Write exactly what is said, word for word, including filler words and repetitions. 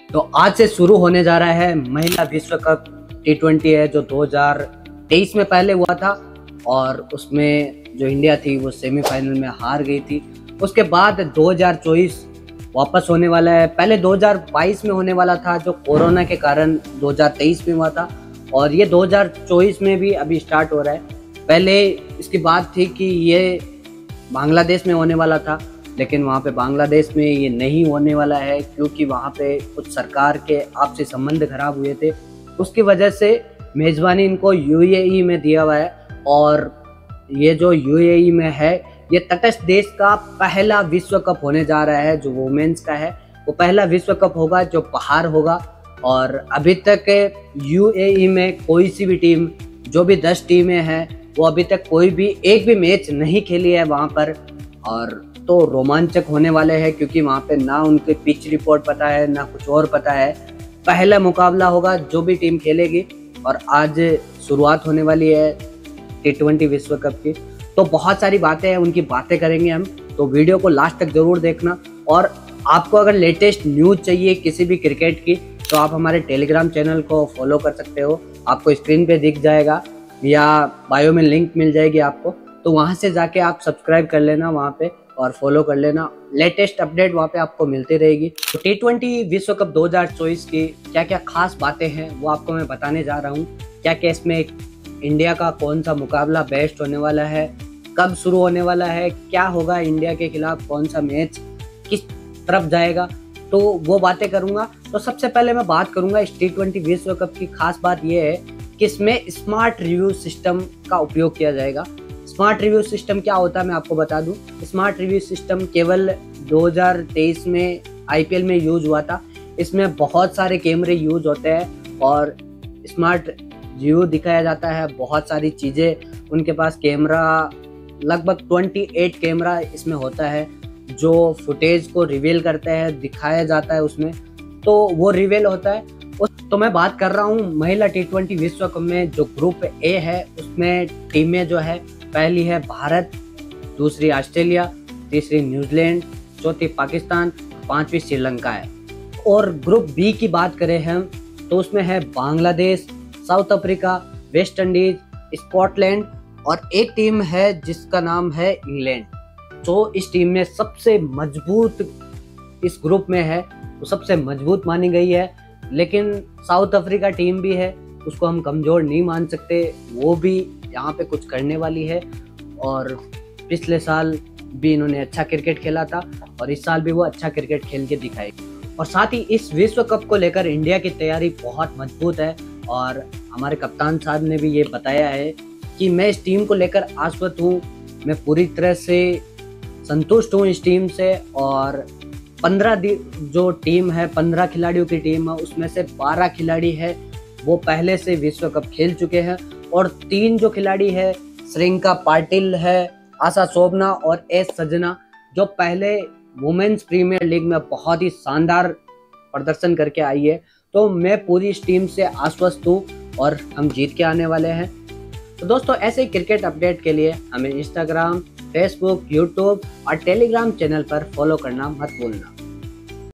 तो आज से शुरू होने जा रहा है महिला विश्व कप टी ट्वेंटी है जो दो हज़ार तेईस में पहले हुआ था और उसमें जो इंडिया थी वो सेमीफाइनल में हार गई थी। उसके बाद दो हज़ार चौबीस वापस होने वाला है। पहले दो हज़ार बाईस में होने वाला था जो कोरोना के कारण दो हज़ार तेईस में हुआ था और ये दो हज़ार चौबीस में भी अभी स्टार्ट हो रहा है। पहले इसकी बात थी कि ये बांग्लादेश में होने वाला था, लेकिन वहाँ पे बांग्लादेश में ये नहीं होने वाला है क्योंकि वहाँ पे कुछ सरकार के आपसी संबंध खराब हुए थे। उसकी वजह से मेज़बानी इनको यूएई में दिया हुआ है और ये जो यूएई में है ये तटस्थ देश का पहला विश्व कप होने जा रहा है जो वुमेन्स का है। वो पहला विश्व कप होगा जो बाहर होगा और अभी तक यूएई में कोई सी भी टीम, जो भी दस टीमें हैं, वो अभी तक कोई भी एक भी मैच नहीं खेली है वहाँ पर। और तो रोमांचक होने वाले हैं क्योंकि वहाँ पे ना उनके पिच रिपोर्ट पता है ना कुछ और पता है। पहला मुकाबला होगा जो भी टीम खेलेगी और आज शुरुआत होने वाली है टी ट्वेंटी विश्व कप की। तो बहुत सारी बातें हैं, उनकी बातें करेंगे हम, तो वीडियो को लास्ट तक जरूर देखना। और आपको अगर लेटेस्ट न्यूज़ चाहिए किसी भी क्रिकेट की तो आप हमारे टेलीग्राम चैनल को फॉलो कर सकते हो, आपको स्क्रीन पे दिख जाएगा या बायो में लिंक मिल जाएगी आपको, तो वहाँ से जाके आप सब्सक्राइब कर लेना वहाँ पे और फॉलो कर लेना। लेटेस्ट अपडेट वहाँ पे आपको मिलती रहेगी। तो टी ट्वेंटी विश्व कप दो हज़ार चौबीस की क्या क्या खास बातें हैं वो आपको मैं बताने जा रहा हूँ। क्या क्या इसमें इंडिया का कौन सा मुकाबला बेस्ट होने वाला है, कब शुरू होने वाला है, क्या होगा इंडिया के खिलाफ, कौन सा मैच किस तरफ जाएगा, तो वो बातें करूँगा। तो सबसे पहले मैं बात करूँगा इस टी ट्वेंटी विश्व कप की खास बात ये है कि इसमें स्मार्ट रिव्यू सिस्टम का उपयोग किया जाएगा। स्मार्ट रिव्यू सिस्टम क्या होता है मैं आपको बता दूं। स्मार्ट रिव्यू सिस्टम केवल दो हज़ार तेईस में आईपीएल में यूज हुआ था। इसमें बहुत सारे कैमरे यूज होते हैं और स्मार्ट रिव्यू दिखाया जाता है। बहुत सारी चीज़ें उनके पास कैमरा, लगभग अट्ठाईस कैमरा इसमें होता है जो फुटेज को रिवील करता है, दिखाया जाता है उसमें, तो वो रिवील होता है। तो मैं बात कर रहा हूँ महिला टी ट्वेंटी विश्व कप में जो ग्रुप ए है उसमें टीमें जो है, पहली है भारत, दूसरी ऑस्ट्रेलिया, तीसरी न्यूजीलैंड, चौथी पाकिस्तान, पांचवी श्रीलंका है। और ग्रुप बी की बात करें हम तो उसमें है Bangladesh, South Africa, West Indies, Scotland और एक टीम है जिसका नाम है इंग्लैंड। जो इस टीम में सबसे मजबूत इस ग्रुप में है, वो सबसे मजबूत मानी गई है। लेकिन साउथ अफ्रीका टीम भी है, उसको हम कमज़ोर नहीं मान सकते, वो भी यहाँ पे कुछ करने वाली है। और पिछले साल भी इन्होंने अच्छा क्रिकेट खेला था और इस साल भी वो अच्छा क्रिकेट खेल के दिखाएगी। और साथ ही इस विश्व कप को लेकर इंडिया की तैयारी बहुत मजबूत है और हमारे कप्तान साहब ने भी ये बताया है कि मैं इस टीम को लेकर आश्वस्त हूँ, मैं पूरी तरह से संतुष्ट हूँ इस टीम से। और पंद्रह जो टीम है, पंद्रह खिलाड़ियों की टीम है, उसमें से बारह खिलाड़ी है वो पहले से विश्व कप खेल चुके हैं और तीन जो खिलाड़ी है, श्रिंका पाटिल है, आशा शोभना और एस सजना, जो पहले वुमेन्स प्रीमियर लीग में बहुत ही शानदार प्रदर्शन करके आई है। तो मैं पूरी इस टीम से आश्वस्त हूँ और हम जीत के आने वाले हैं। तो दोस्तों ऐसे ही क्रिकेट अपडेट के लिए हमें इंस्टाग्राम, फेसबुक, यूट्यूब और टेलीग्राम चैनल पर फॉलो करना मत भूलना।